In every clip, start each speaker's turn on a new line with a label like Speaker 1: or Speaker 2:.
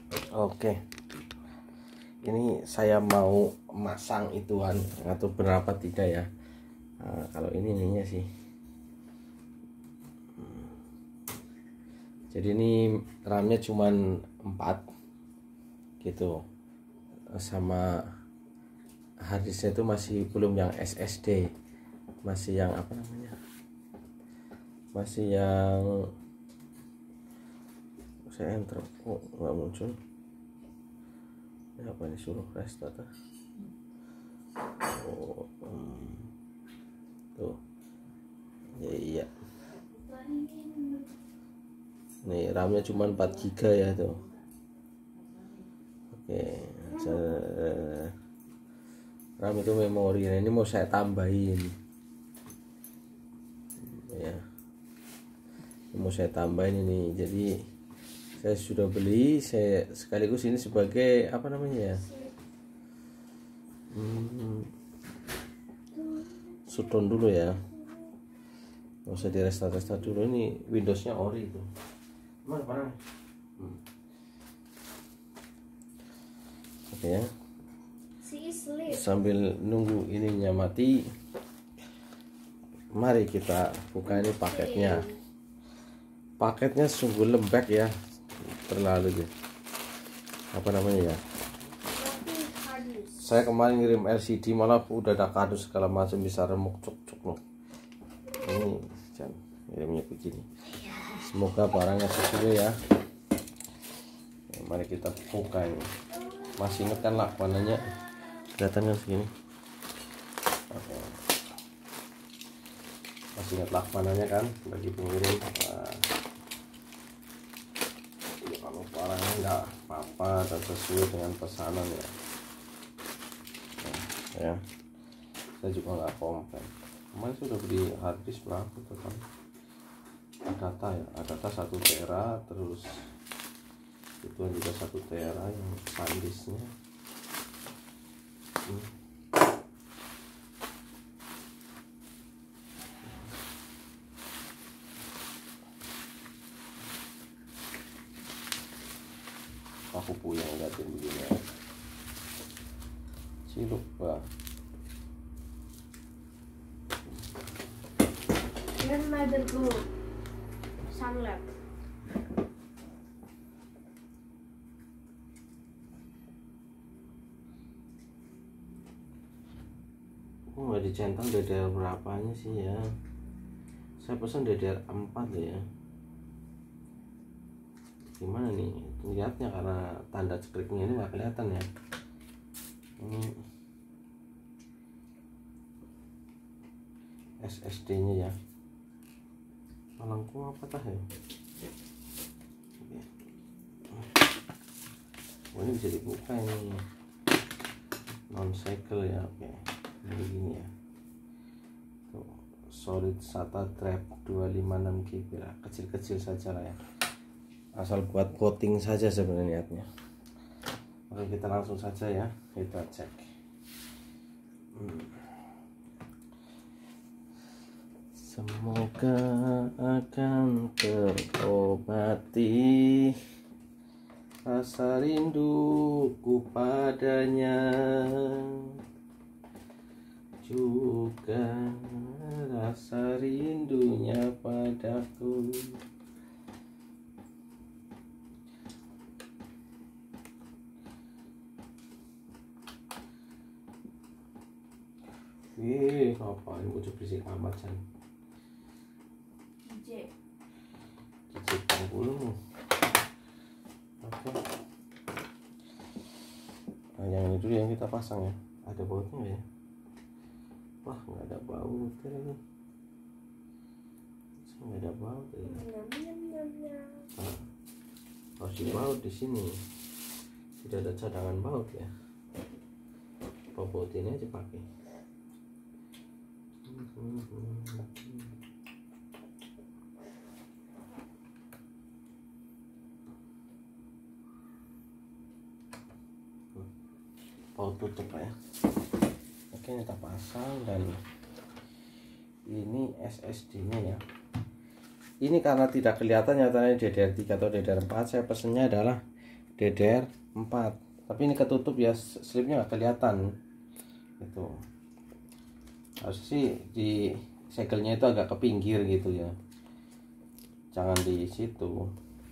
Speaker 1: Oke, ini saya mau masang ituan atau berapa tidak ya. Nah, kalau ininya sih, jadi ini RAM-nya cuman 4 gitu, sama harddisknya itu masih belum yang SSD, masih yang apa namanya, masih yang saya enter nggak muncul ini apa, ini suruh restart tuh ya, iya nih RAM-nya cuma 4 GB ya tuh. Oke, RAM itu memori. Nah, ini mau saya tambahin ya, ini mau saya tambahin ini. Jadi saya sudah beli, saya sekaligus ini sebagai apa namanya ya, shutdown dulu ya, nggak usah di restart dulu. Ini Windowsnya ori itu mana parah. Oke ya, sambil nunggu ininya mati, mari kita buka ini paketnya. Paketnya sungguh lembek ya, terlalu ya, apa namanya ya, saya kemarin ngirim LCD malah udah ada kardus segala macam, bisa remuk cuk loh. Ini jangan ngirimnya begini. Semoga barangnya sesuai ya. Mari kita buka ini. Masih inget kan lakmananya, kelihatan kan segini. Oke, masih ingat lakmananya kan bagi pengirim. Nah, kalau barangnya nggak apa-apa dan sesuai dengan pesanan ya, ya saya juga nggak komplain. Kemarin sudah beli harddisk berapa tuh kan, Adata ya, Adata 1 tera, terus itu juga 1 tera yang SanDisknya. Aku puyeng liatin begini ya, ciluk bah.
Speaker 2: Dan motherboard Sunlab.
Speaker 1: Nggak dicentang DDR berapanya sih ya, saya pesan DDR4 ya. Gimana nih lihatnya, karena tanda cekriknya ini nggak kelihatan ya. Ini SSD nya ya, malangku apa tah ya. Oh, ini bisa dibuka ini, non cycle ya. Oke, ini begini ya. Tuh, solid SATA drive 256 GB lah, kecil-kecil saja lah ya, asal buat voting saja sebenarnya niatnya. Oke, kita langsung saja ya, kita cek. Semoga akan terobati rasa rinduku padanya, juga rasa rindunya padaku. Wih, ngapain bocah berisik amat kan? Cicip bulu. Oke. Nah, yang ini dulu yang kita pasang ya. Ada bautnya nggak ya? Wah, nggak ada bautnya lagi. Nggak ada baut ya. Nah, harus dibaut di sini. Tidak ada cadangan baut ya. Baut ini aja pakai. Baut tutup ya. Oke, kita pasang, dan ini SSD nya ya. Ini karena tidak kelihatan nyatanya DDR3 atau DDR4, saya pesennya adalah DDR 4, tapi ini ketutup ya, slipnya nggak kelihatan itu. Harus sih di segelnya itu agak ke pinggir gitu ya, jangan di situ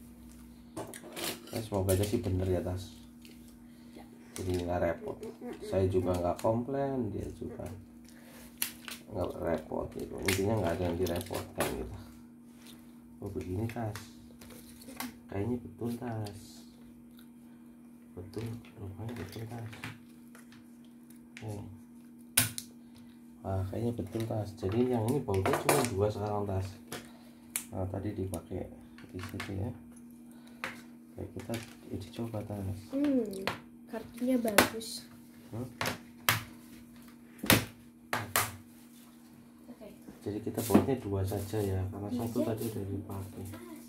Speaker 1: ya. Semoga aja sih bener ya Tas, jadi nggak repot. Saya juga nggak komplain, dia juga nggak repot gitu. Intinya nggak ada yang direpotkan gitu. Oh begini Tas, kayaknya betul Tas, betul rupanya betul Tas. Wah kayaknya betul Tas. Jadi yang ini bautnya cuma 2 sekarang Tas. Nah tadi dipakai di situ ya. Kayak kita coba Tas.
Speaker 2: Kartunya bagus. Okay.
Speaker 1: Jadi kita bautnya 2 saja ya, karena satu tadi udah dipakai.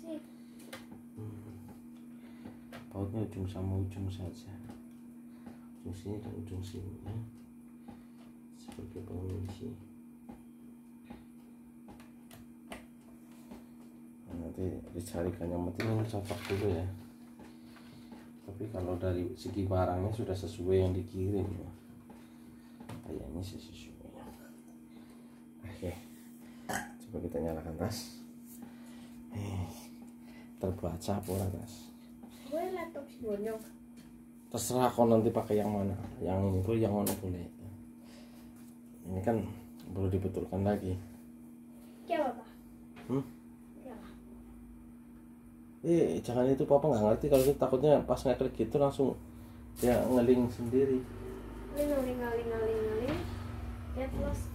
Speaker 1: Bautnya ujung sama ujung saja, ujung sini dan ujung sini ya, sebagai pengisi. Nah, nanti dicarikan, yang penting ini cocok dulu ya. Tapi kalau dari segi barangnya sudah sesuai yang dikirim ya, kayaknya sih sesuai ya. Oke, coba kita nyalakan Tas. Terbaca pula Tas.
Speaker 2: Gue laptop si Bonyok.
Speaker 1: Terserah kau nanti pakai yang mana, yang ini tuh yang mana boleh. Ini kan perlu dibetulkan lagi.
Speaker 2: Kayak apa?
Speaker 1: Jangan itu, papa nggak ngerti kalau itu, takutnya pas ngeklik gitu langsung ya ngeling sendiri.
Speaker 2: Ngaling. Get lost.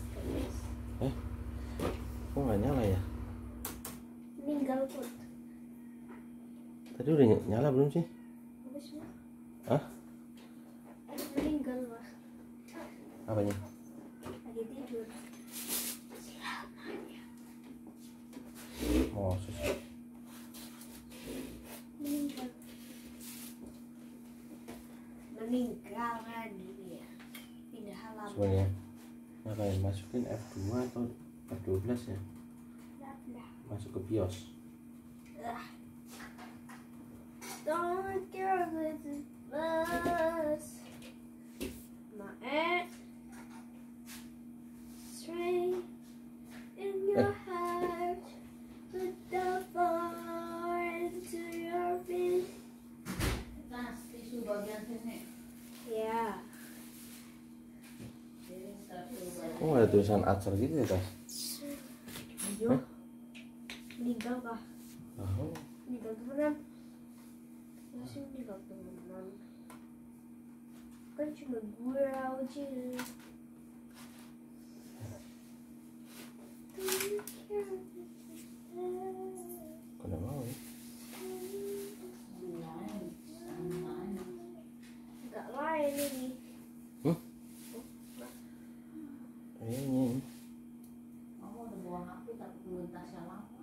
Speaker 1: Kok nggak nyala ya?
Speaker 2: Meninggal pun.
Speaker 1: Tadi udah nyala belum sih?
Speaker 2: Habis mah.
Speaker 1: Hah?
Speaker 2: Meninggal mah.
Speaker 1: Apanya?
Speaker 2: Lagi tidur.
Speaker 1: Oh susah.
Speaker 2: Meninggalkan dunia. Pindah halaman.
Speaker 1: Sebenarnya ngapain, masukin F2 atau F12 ya? Masuk ke BIOS.
Speaker 2: Don't care if it's bus. My straight in your heart, put the far into your feet.
Speaker 3: Tas tisu bagian sini.
Speaker 2: Ya.
Speaker 1: Oh ada tulisan Acer gitu ya Tas?
Speaker 2: Ayo. Meninggal kah?
Speaker 1: Oh.
Speaker 2: Meninggal temenan. Masih meninggal temenan. Kan cuma gue aja.
Speaker 1: Kena mau ya?
Speaker 2: Enggak lain ini.
Speaker 1: Ini
Speaker 3: Kamu udah buang api tapi belum tasnya lama.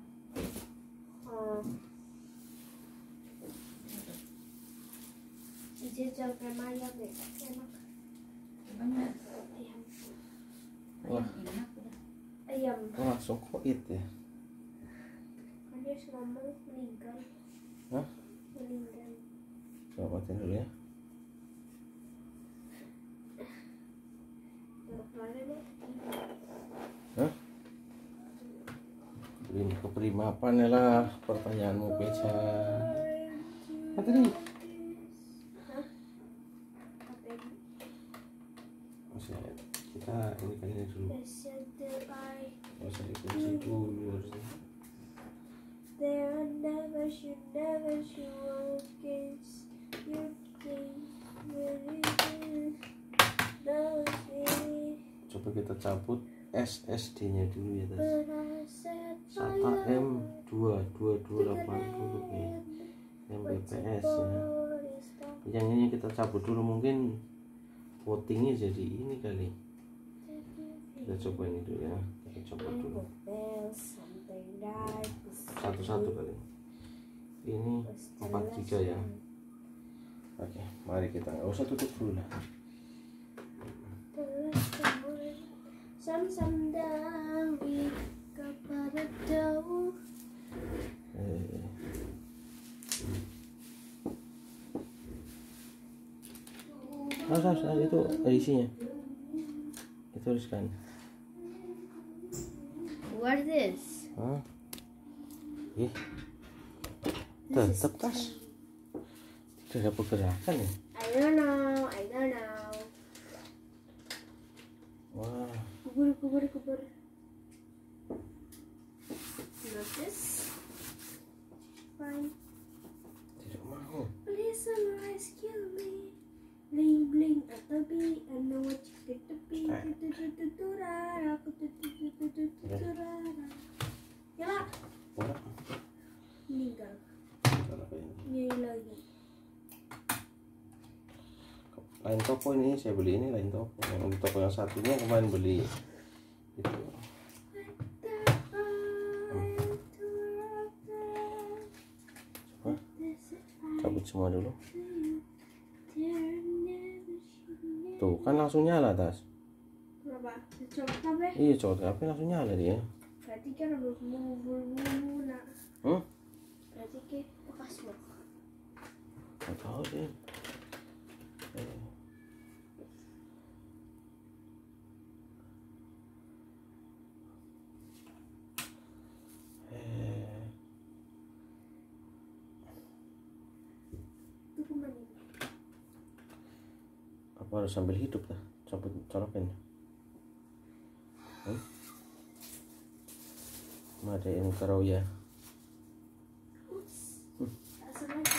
Speaker 2: Dijajal kayak ayam deh, enak.
Speaker 3: Banyak.
Speaker 2: Ayam.
Speaker 1: Wah.
Speaker 3: Enak udah.
Speaker 2: Ayam.
Speaker 1: langsung koit ya?
Speaker 2: Kan dia ngomong meninggal.
Speaker 1: Hah?
Speaker 2: Meninggal.
Speaker 1: Coba matiin dulu ya. Hah? Keperimapan ya lah pertanyaanmu Beca. Tadi kita ini kali dulu. Usah dikunci dulu harusnya.
Speaker 2: There are never should against your things really knows me.
Speaker 1: Coba kita cabut SSD-nya dulu ya Tas.
Speaker 2: But I said
Speaker 1: SATA M2280 nih, Mbps ya. Yang ini kita cabut dulu, mungkin votingnya jadi ini kali. Kita coba ini dulu ya, kita coba dulu satu-satu kali. Ini 4 GB ya. Oke, mari kita nggak usah tutup dulu lah.
Speaker 2: Sam dari kepada jauh.
Speaker 1: itu isinya. Itu tuliskan.
Speaker 2: What is this?
Speaker 1: Hah? Ih.
Speaker 2: This is
Speaker 1: Tetap tas. Tidak ada pergerakan ya?
Speaker 2: I don't know.
Speaker 1: Wah.
Speaker 2: Kubur. Notice. Fine.
Speaker 1: Tidak mau.
Speaker 2: Please rescue me. Bling atau be. I know what you get to be. Ya,
Speaker 1: Wah.
Speaker 2: meninggal.
Speaker 1: Kalau kayak ini.
Speaker 2: Ini lagi.
Speaker 1: Lain toko ini saya beli, ini lain toko. Yang di toko yang satunya kemarin beli. Itu. Coba cabut semua dulu. Tuh kan langsung nyala tas.
Speaker 2: Berapa? Coba apa?
Speaker 1: Iya cowok tapi langsung nyala dia.
Speaker 2: Berarti kan berbulu nak. Berarti ke bekas lo.
Speaker 1: Nggak tahu sih.
Speaker 2: Itu kemana?
Speaker 1: Apa harus sambil hidup dah? Colokin. Ada yang kerau ya.
Speaker 2: Tak sengaja.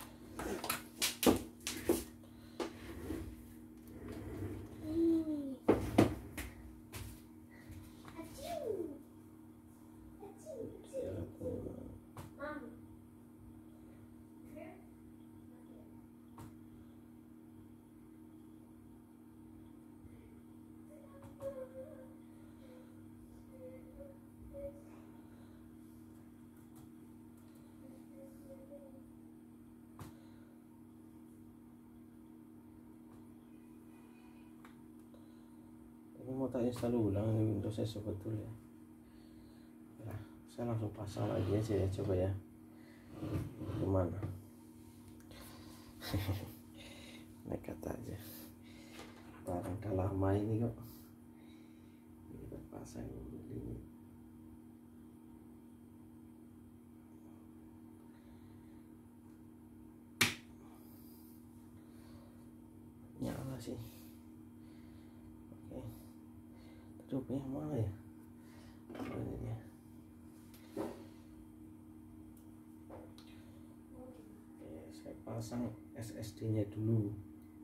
Speaker 1: Ini mau tak install ulang ini Windows saya sebetulnya. Nah, saya langsung pasang lagi aja ya, coba ya. Gimana? Nekat aja. Barang udah lama ini kok. Kita pasang ini. Nyala sih. Oke. Tutup yang mana ya? Oh, ini ya. Oke, saya pasang SSD-nya dulu.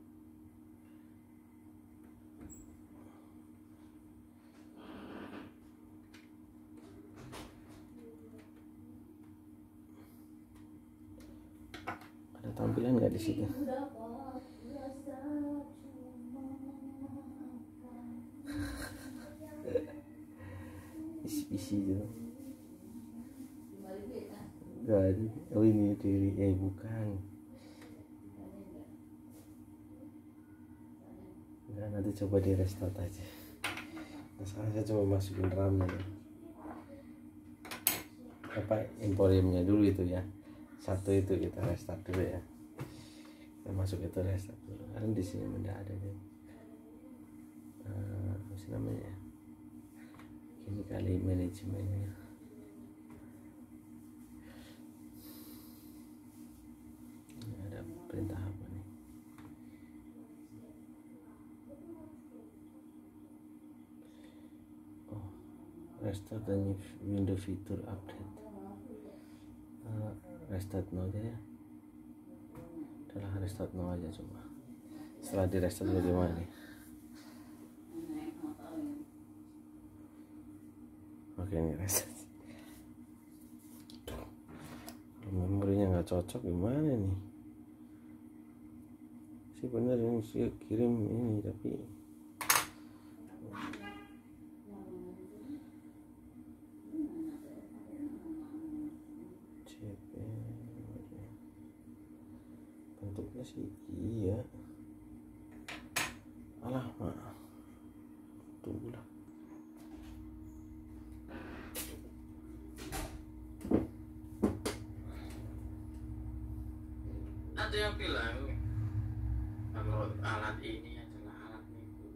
Speaker 1: Ada tampilan nggak di situ? Isi itu. Gak ada. Oh ini diri. Bukan. Enggak, nanti coba di restart aja. Nah, sekarang saya coba masukin RAM-nya. Apa Emporiumnya dulu itu ya. Satu itu kita restart dulu ya. Kita masuk itu restart dulu. Karena di sini tidak ada deh. Apa sih namanya? Ini kali manajemennya. Ini ada perintah apa nih? Oh, restart dan window fitur update. Restart no aja ya. Adalah restart no aja coba. Setelah di restart bagaimana nih? Oke, ini reset. Memorinya nggak cocok gimana nih? Sih bener yang sih kirim ini tapi CP bentuknya sih iya. Alah mah tunggu lah. Ada yang bilang
Speaker 4: Kalau alat ini adalah alat minggu.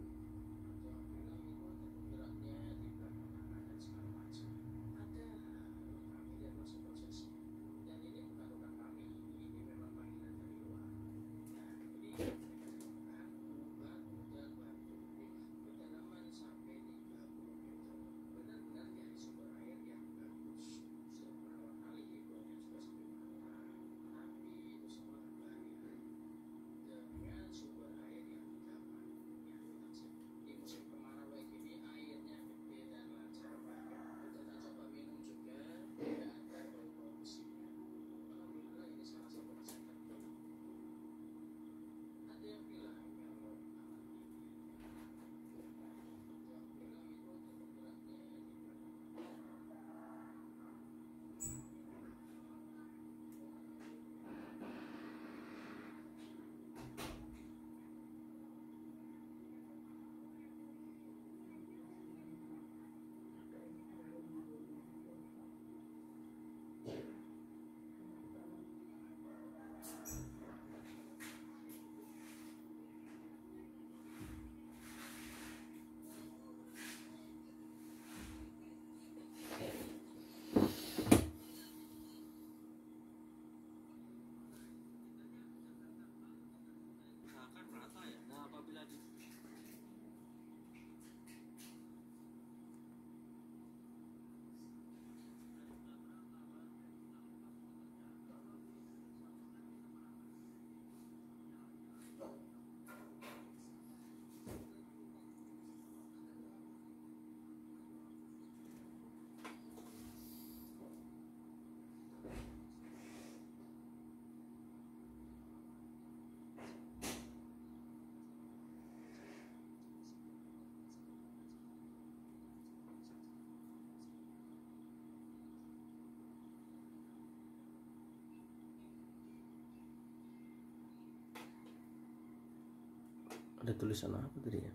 Speaker 1: Ada tulisan apa tadi ya?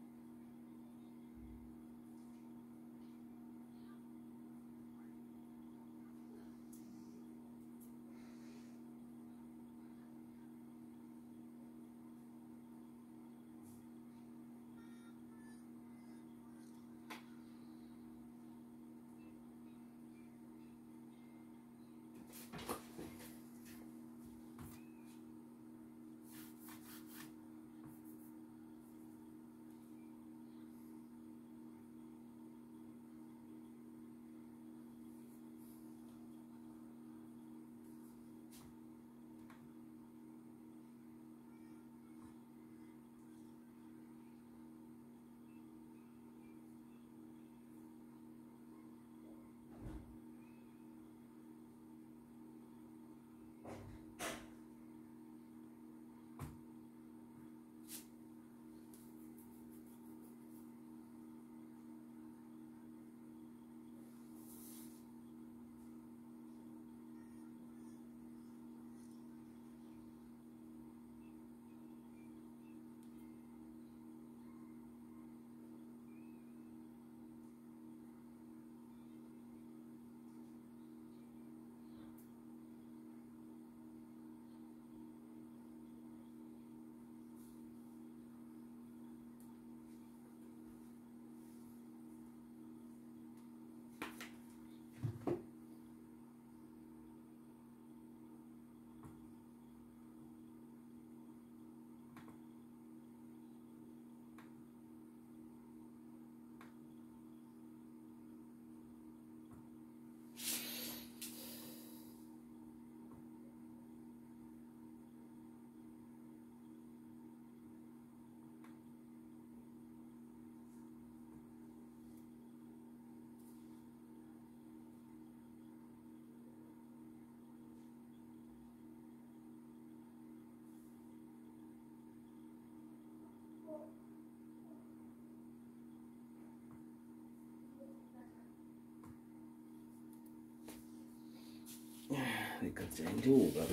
Speaker 1: Dikerjain juga.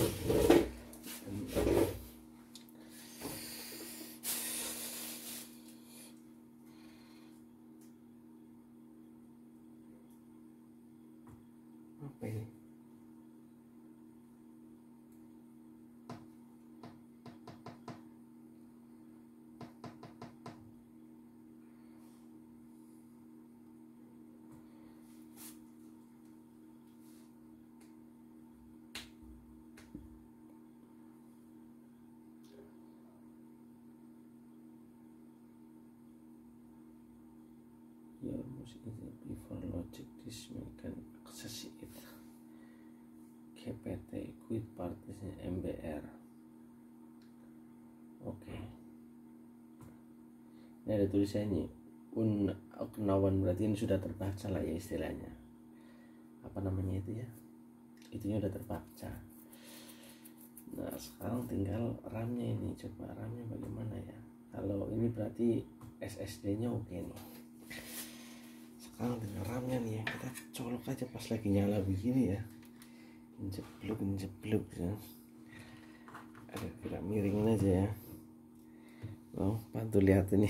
Speaker 1: Apa ini? use it before logic this can access it. GPT quit partition MBR. Oke. Ini ada tulisannya unknown, berarti ini sudah terbaca lah ya istilahnya. Apa namanya itu ya? Itunya udah terbaca. Nah sekarang tinggal RAM-nya ini, coba RAM-nya bagaimana ya? Kalau ini berarti SSD-nya oke nih. Sekarang tinggal RAM-nya nih ya, kita colok aja pas lagi nyala begini ya. Jeblok ya. Ada gerak miringin aja ya. Oh, bantu lihat ini.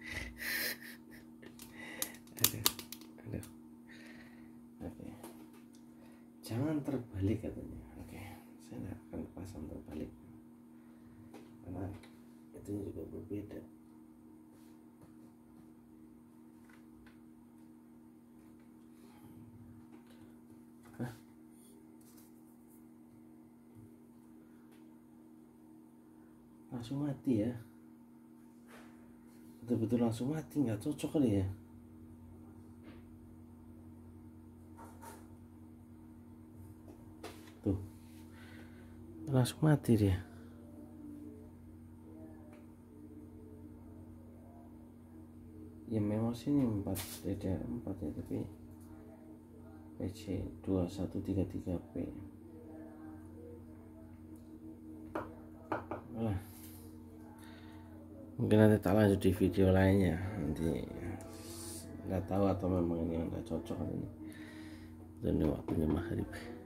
Speaker 1: Aduh. Oke. Jangan terbalik katanya. Oke, saya nggak akan pasang terbalik karena itu juga berbeda. Langsung mati ya, betul-betul langsung mati, nggak cocok kali ya. Tuh langsung mati dia. Ya memang sini 4 DDR4 ya, tapi PC 2133P. Nah, mungkin nanti tak lanjut di video lainnya, nanti nggak tahu atau memang ini nggak cocok ini. Dan waktunya maghrib.